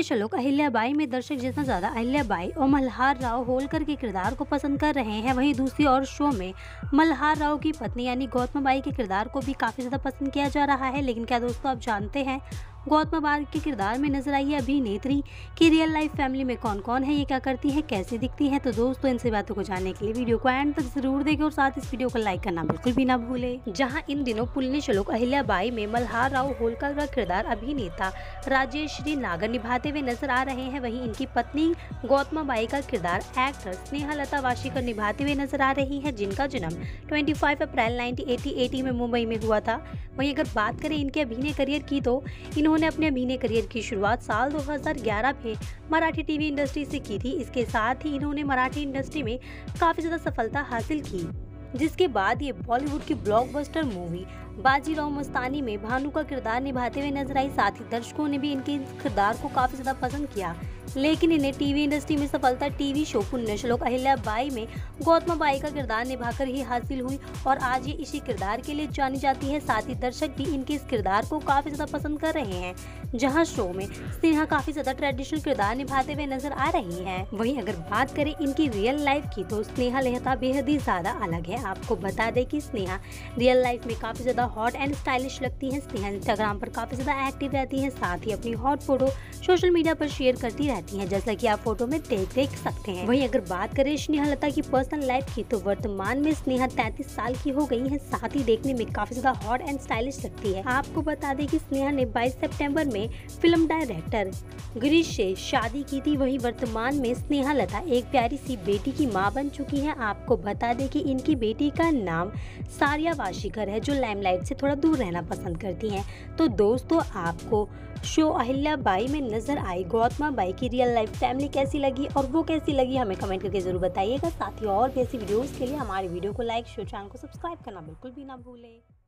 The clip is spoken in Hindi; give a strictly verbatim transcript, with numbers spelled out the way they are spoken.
पुण्यश्लोक अहिल्याबाई में दर्शक जितना ज्यादा अहिल्याबाई और मल्हार राव होलकर के किरदार को पसंद कर रहे हैं, वहीं दूसरी ओर शो में मल्हार राव की पत्नी यानी गौतम बाई के किरदार को भी काफी ज्यादा पसंद किया जा रहा है। लेकिन क्या दोस्तों आप जानते हैं गौतम बाई के किरदार में नजर आई है अभिनेत्री की रियल लाइफ फैमिली में कौन कौन है, ये क्या करती है, कैसे दिखती है। तो दोस्तों इन सभी बातों को जानने के लिए वीडियो को एंड तक जरूर देखें और साथ इस वीडियो को लाइक करना बिल्कुल भी ना भूले। जहां इन दिनों पुण्यश्लोक अहिल्याबाई में मल्हार राव होलकर का किरदार अभिनेता राजेश्री नागर निभाते हुए नजर आ रहे हैं, वहीं इनकी पत्नी गौतम बाई का किरदार एक्टर स्नेहलता वाशीकर निभाते हुए नजर आ रही है, जिनका जन्म पच्चीस अप्रैल उन्नीस सौ अस्सी में मुंबई में हुआ था। वहीं अगर बात करें इनके अभिनय करियर की तो इन्होंने अपने अभिनय करियर की शुरुआत साल दो हज़ार ग्यारह में मराठी टीवी इंडस्ट्री से की थी। इसके साथ ही इन्होंने मराठी इंडस्ट्री में काफी ज्यादा सफलता हासिल की, जिसके बाद ये बॉलीवुड की ब्लॉकबस्टर मूवी बाजीराव मस्तानी में भानु का किरदार निभाते हुए नजर आई। साथ ही दर्शकों ने भी इनके किरदार को काफी ज्यादा पसंद किया, लेकिन इन्हें टीवी इंडस्ट्री में सफलता टीवी शो पुण्यश्लोक अहिल्याबाई में गौतम बाई का किरदार निभाकर ही हासिल हुई और आज ये इसी किरदार के लिए जानी जाती है। साथ ही दर्शक भी इनके इस किरदार को काफी ज्यादा पसंद कर रहे हैं, जहां शो में स्नेहा काफी ज्यादा ट्रेडिशनल किरदार निभाते हुए नजर आ रही है। वहीं अगर बात करें इनकी रियल लाइफ की तो स्नेहा लहता बेहद ही ज्यादा अलग है। आपको बता दें कि स्नेहा रियल लाइफ में काफी ज्यादा हॉट एंड स्टाइलिश लगती है। स्नेहा इंस्टाग्राम पर काफी ज्यादा एक्टिव रहती है, साथ ही अपनी हॉट फोटो सोशल मीडिया पर शेयर करती रहती हैं, जैसा कि आप फोटो में देख देख सकते हैं। वहीं अगर बात करें स्नेहलता की पर्सनल लाइफ की तो वर्तमान में स्नेहा तैंतीस साल की हो गई है, साथ ही देखने में काफी ज्यादा हॉट एंड स्टाइलिश लगती है। आपको बता दें कि स्नेहा ने बाईस सितंबर में फिल्म डायरेक्टर गिरीश से शादी की थी। वहीं वर्तमान में स्नेहलता एक प्यारी सी बेटी की मां बन चुकी है। आपको बता दें कि इनकी बेटी का नाम सारिया वाशीकर है, जो लाइमलाइट से थोड़ा दूर रहना पसंद करती हैं। तो दोस्तों आपको शो अहिल्याबाई में नजर आई गौतम बाई की रियल लाइफ फैमिली कैसी लगी और वो कैसी लगी हमें कमेंट करके जरूर बताइएगा। साथ ही और भी ऐसी वीडियोस के लिए हमारे वीडियो को लाइक शेयर, चैनल को सब्सक्राइब करना बिल्कुल भी ना भूलें।